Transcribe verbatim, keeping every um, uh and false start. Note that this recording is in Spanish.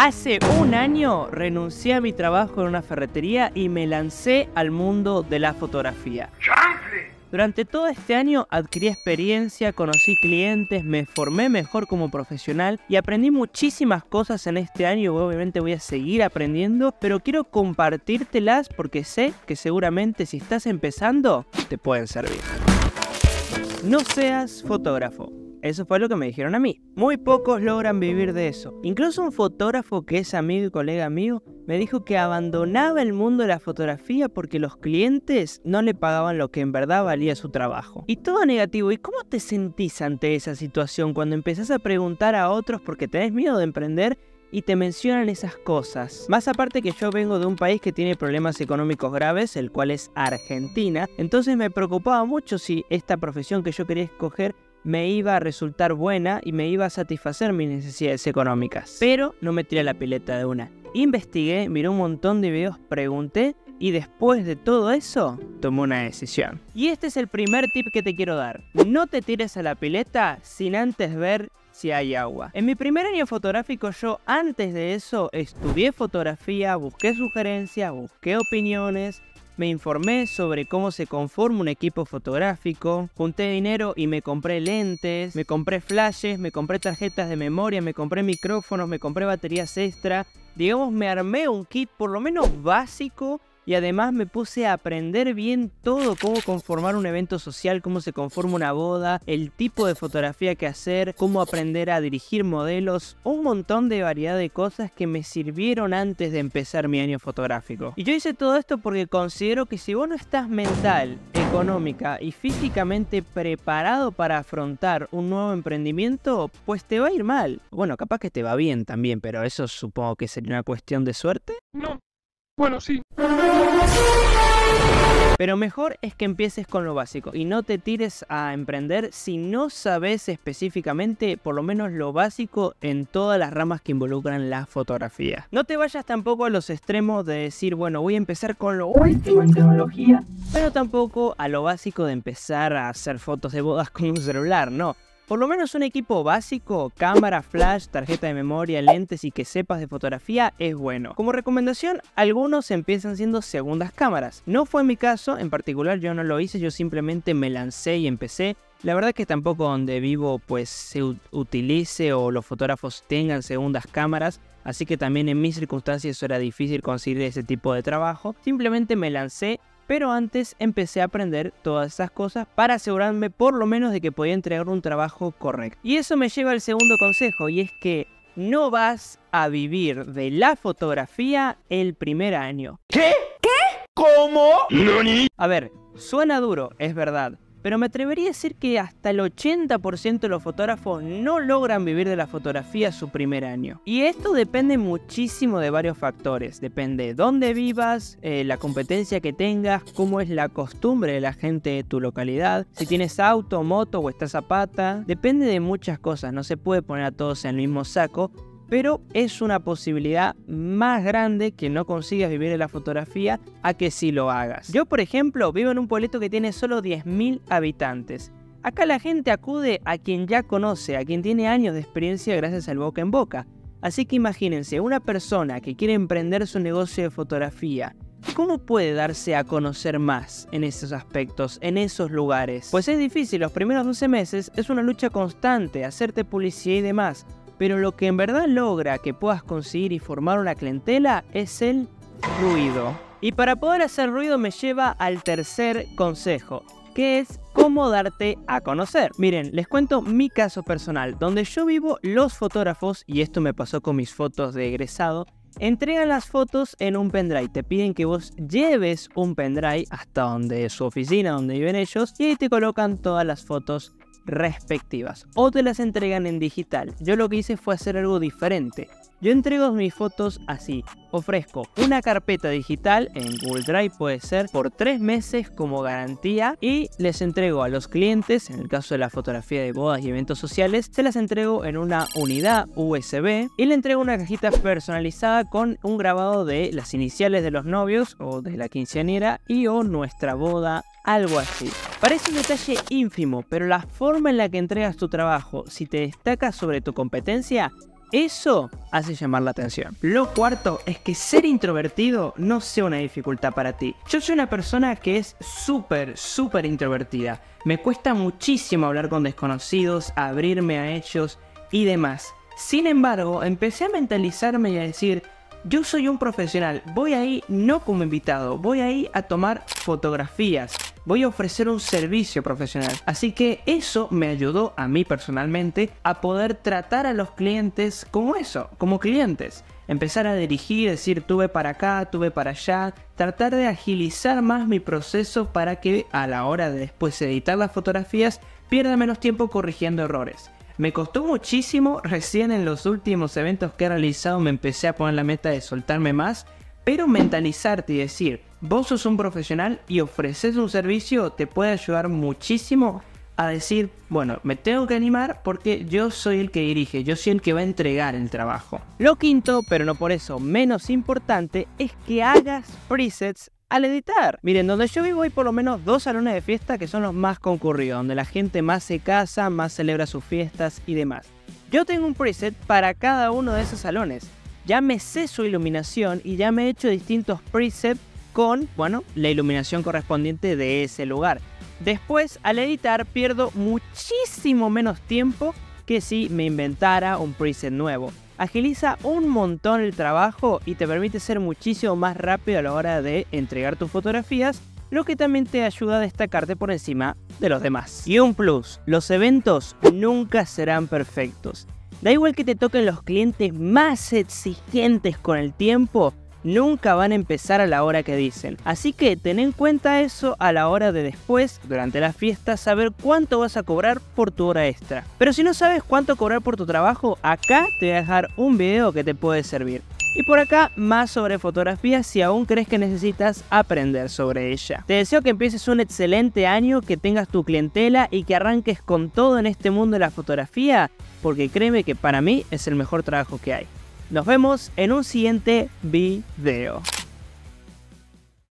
Hace un año renuncié a mi trabajo en una ferretería y me lancé al mundo de la fotografía. Durante todo este año adquirí experiencia, conocí clientes, me formé mejor como profesional y aprendí muchísimas cosas en este año y obviamente voy a seguir aprendiendo, pero quiero compartírtelas porque sé que seguramente si estás empezando te pueden servir. No seas fotógrafo. Eso fue lo que me dijeron a mí. Muy pocos logran vivir de eso. Incluso un fotógrafo que es amigo y colega mío me dijo que abandonaba el mundo de la fotografía porque los clientes no le pagaban lo que en verdad valía su trabajo. Y todo negativo. ¿Y cómo te sentís ante esa situación cuando empezás a preguntar a otros porque tenés miedo de emprender y te mencionan esas cosas? Más aparte que yo vengo de un país que tiene problemas económicos graves, el cual es Argentina, entonces me preocupaba mucho si esta profesión que yo quería escoger me iba a resultar buena y me iba a satisfacer mis necesidades económicas. Pero no me tiré la pileta de una. Investigué, miré un montón de videos, pregunté y después de todo eso, tomé una decisión. Y este es el primer tip que te quiero dar. No te tires a la pileta sin antes ver si hay agua. En mi primer año fotográfico yo antes de eso estudié fotografía, busqué sugerencias, busqué opiniones, me informé sobre cómo se conforma un equipo fotográfico, junté dinero y me compré lentes, me compré flashes, me compré tarjetas de memoria, me compré micrófonos, me compré baterías extra. Digamos, me armé un kit por lo menos básico y además me puse a aprender bien todo, cómo conformar un evento social, cómo se conforma una boda, el tipo de fotografía que hacer, cómo aprender a dirigir modelos, un montón de variedad de cosas que me sirvieron antes de empezar mi año fotográfico. Y yo hice todo esto porque considero que si vos no estás mental, económica y físicamente preparado para afrontar un nuevo emprendimiento, pues te va a ir mal. Bueno, capaz que te va bien también, pero eso supongo que sería una cuestión de suerte. No. Bueno, sí. Pero mejor es que empieces con lo básico y no te tires a emprender si no sabes específicamente por lo menos lo básico en todas las ramas que involucran la fotografía. No te vayas tampoco a los extremos de decir, bueno, voy a empezar con lo último en tecnología, pero tampoco a lo básico de empezar a hacer fotos de bodas con un celular, no. Por lo menos un equipo básico, cámara, flash, tarjeta de memoria, lentes y que sepas de fotografía es bueno. Como recomendación, algunos empiezan siendo segundas cámaras. No fue mi caso, en particular yo no lo hice, yo simplemente me lancé y empecé. La verdad que tampoco donde vivo pues se utilice o los fotógrafos tengan segundas cámaras, así que también en mis circunstancias eso era difícil conseguir ese tipo de trabajo. Simplemente me lancé. Pero antes empecé a aprender todas esas cosas para asegurarme por lo menos de que podía entregar un trabajo correcto. Y eso me lleva al segundo consejo, y es que no vas a vivir de la fotografía el primer año. ¿Qué? ¿Qué? ¿Cómo? ¿Nani? A ver, suena duro, es verdad. Pero me atrevería a decir que hasta el ochenta por ciento de los fotógrafos no logran vivir de la fotografía su primer año. Y esto depende muchísimo de varios factores. Depende de dónde vivas, eh, la competencia que tengas, cómo es la costumbre de la gente de tu localidad, si tienes auto, moto o estás a pata. Depende de muchas cosas, no se puede poner a todos en el mismo saco. Pero es una posibilidad más grande que no consigas vivir de la fotografía a que sí lo hagas. Yo, por ejemplo, vivo en un pueblito que tiene solo diez mil habitantes. Acá la gente acude a quien ya conoce, a quien tiene años de experiencia gracias al boca en boca. Así que imagínense, una persona que quiere emprender su negocio de fotografía, ¿cómo puede darse a conocer más en esos aspectos, en esos lugares? Pues es difícil, los primeros doce meses es una lucha constante, hacerte publicidad y demás. Pero lo que en verdad logra que puedas conseguir y formar una clientela es el ruido. Y para poder hacer ruido me lleva al tercer consejo, que es cómo darte a conocer. Miren, les cuento mi caso personal. Donde yo vivo, los fotógrafos, y esto me pasó con mis fotos de egresado, entregan las fotos en un pendrive. Te piden que vos lleves un pendrive hasta donde su oficina, donde viven ellos, y ahí te colocan todas las fotos respectivas o te las entregan en digital. Yo lo que hice fue hacer algo diferente. Yo entrego mis fotos así. Ofrezco una carpeta digital en Google Drive, puede ser, por tres meses como garantía, y les entrego a los clientes, en el caso de la fotografía de bodas y eventos sociales, se las entrego en una unidad U S B y le entrego una cajita personalizada con un grabado de las iniciales de los novios o de la quinceañera y o nuestra boda, algo así. Parece un detalle ínfimo, pero la forma en la que entregas tu trabajo, si te destacas sobre tu competencia, Eso hace llamar la atención. Lo cuarto es que ser introvertido no sea una dificultad para ti. Yo soy una persona que es súper, súper introvertida. Me cuesta muchísimo hablar con desconocidos, abrirme a ellos y demás. Sin embargo, empecé a mentalizarme y a decir, yo soy un profesional, voy ahí no como invitado, voy ahí a tomar fotografías, voy a ofrecer un servicio profesional. Así que eso me ayudó a mí personalmente a poder tratar a los clientes como eso, como clientes. Empezar a dirigir, decir tuve para acá, tuve para allá, tratar de agilizar más mi proceso para que a la hora de después editar las fotografías pierda menos tiempo corrigiendo errores. Me costó muchísimo, recién en los últimos eventos que he realizado me empecé a poner la meta de soltarme más, pero mentalizarte y decir, vos sos un profesional y ofreces un servicio te puede ayudar muchísimo a decir, bueno, me tengo que animar porque yo soy el que dirige, yo soy el que va a entregar el trabajo. Lo quinto, pero no por eso menos importante, es que hagas presets al editar. Miren, donde yo vivo hay por lo menos dos salones de fiesta que son los más concurridos, donde la gente más se casa, más celebra sus fiestas y demás. Yo tengo un preset para cada uno de esos salones. Ya me sé su iluminación y ya me he hecho distintos presets con, bueno, la iluminación correspondiente de ese lugar. Después, al editar, pierdo muchísimo menos tiempo que si me inventara un preset nuevo. Agiliza un montón el trabajo y te permite ser muchísimo más rápido a la hora de entregar tus fotografías, lo que también te ayuda a destacarte por encima de los demás. Y un plus, los eventos nunca serán perfectos. Da igual que te toquen los clientes más exigentes con el tiempo, nunca van a empezar a la hora que dicen. Así que ten en cuenta eso a la hora de después, durante la fiesta, saber cuánto vas a cobrar por tu hora extra. Pero si no sabes cuánto cobrar por tu trabajo, acá te voy a dejar un video que te puede servir. Y por acá más sobre fotografía si aún crees que necesitas aprender sobre ella. Te deseo que empieces un excelente año, que tengas tu clientela y que arranques con todo en este mundo de la fotografía, porque créeme que para mí es el mejor trabajo que hay. Nos vemos en un siguiente video.